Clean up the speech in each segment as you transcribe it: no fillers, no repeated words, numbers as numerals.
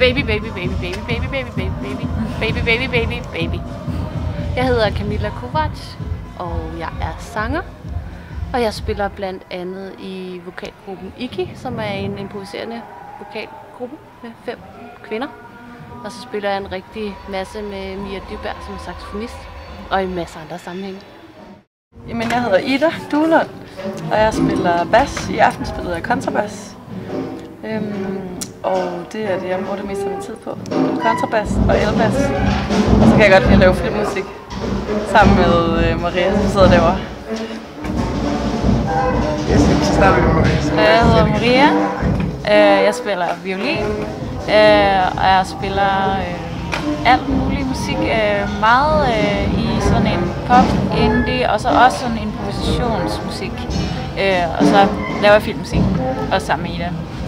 Baby, baby, baby, baby, baby, baby, baby, baby, baby, baby, baby, baby. Jeg hedder Camilla Kovacs, og jeg er sanger. Og jeg spiller blandt andet i vokalgruppen Iki, som er en improviserende vokalgruppe med 5 kvinder. Og så spiller jeg en rigtig masse med Mia Dyberg som saxofonist, og i masser af andre sammenhænge. Jamen, jeg hedder Ida Duelund, og jeg spiller bas. I aften spiller jeg kontrabas. Og det er det, jeg bruger det mest af min tid på. Kontrabas og elbas. Og så kan jeg godt lide at lave filmmusik sammen med Maria, som sidder derovre. Jeg hedder Maria. Jeg spiller violin, og jeg spiller alt mulig musik. Meget i sådan en pop, indie, og så også sådan improvisationsmusik. Og så laver jeg filmmusik, også sammen med Ida.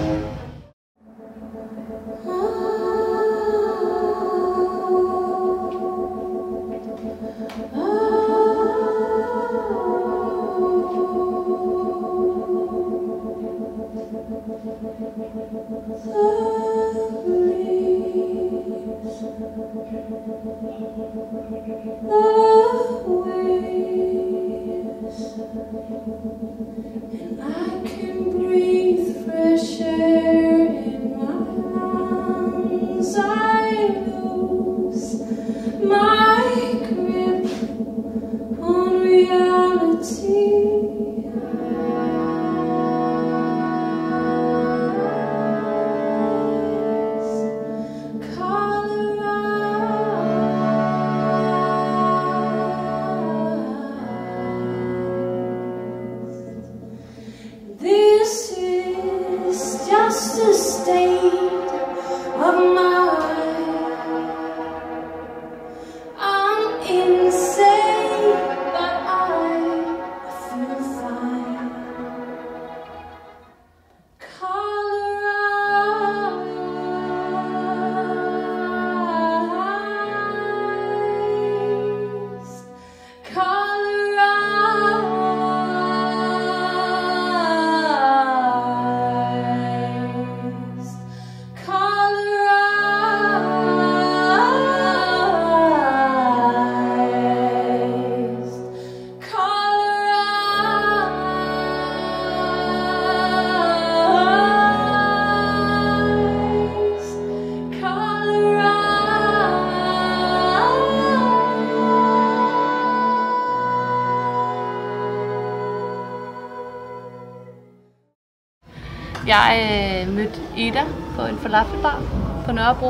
Jeg mødte Ida på en falafelbar på Nørrebro,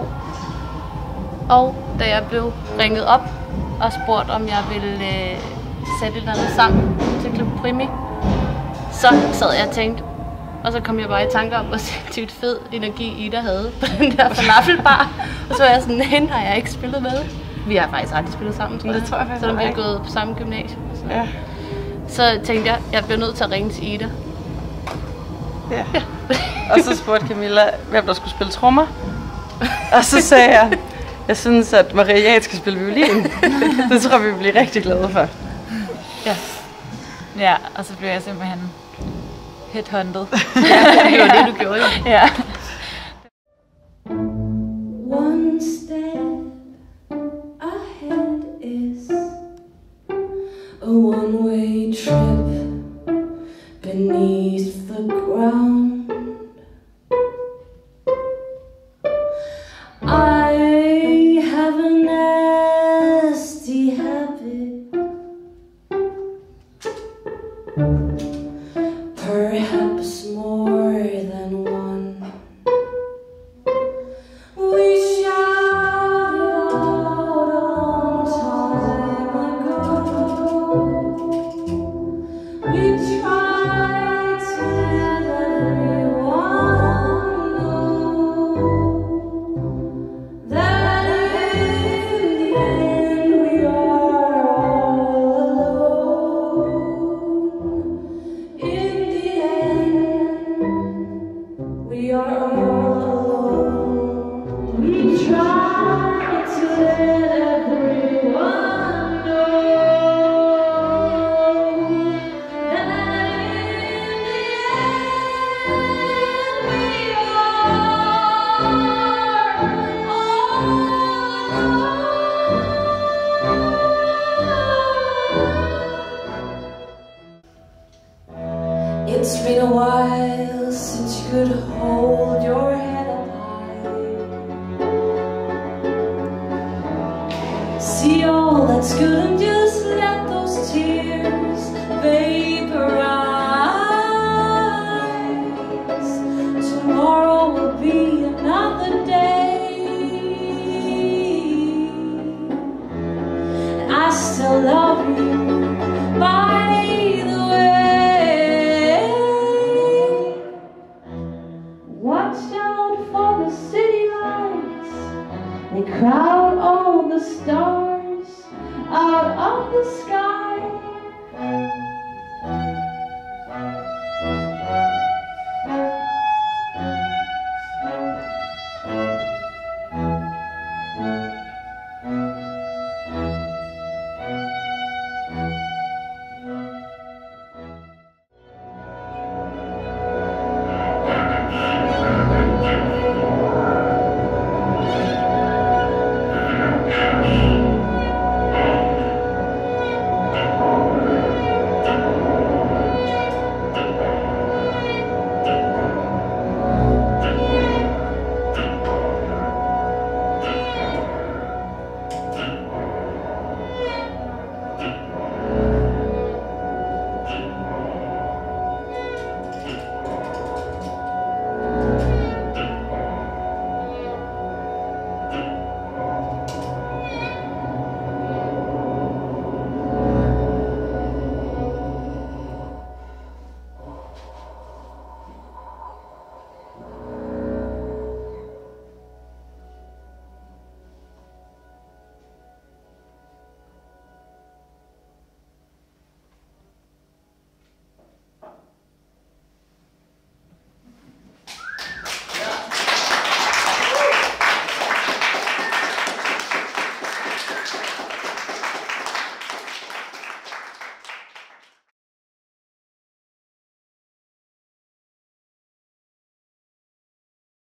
og da jeg blev ringet op og spurgt, om jeg ville sætte et eller andet sammen til Club Primi, så sad jeg og tænkte, og så kom jeg bare i tanke om, hvor sindssygt fed energi Ida havde på den der falafelbar, og så var jeg sådan, hende har jeg ikke spillet med. Vi har faktisk aldrig spillet sammen, tror jeg. Det tror jeg faktisk, selvom vi har gået på samme gymnasium. Ja. Så tænkte jeg bliver nødt til at ringe til Ida. Ja. Og så spurgte Camilla, hvem der skulle spille trommer. Og så sagde jeg synes, at Maria skal spille violin. Det tror jeg, vi bliver rigtig glade for. Ja, og så blev jeg simpelthen headhunted. Ja, det var det, du gjorde. Ja. One step ahead is a one-way trip beneath the ground. I have a nasty habit, perhaps more than one. We shouted out a long time ago. We tried to let everyone know that in the end we are all alone. In the end. It's been a while since you could hold your head up high. See all that's good and just let those tears vaporize. Tomorrow will be another day, and I still love you, by the way. Watch out for the city lights, they crowd all the stars out of the sky.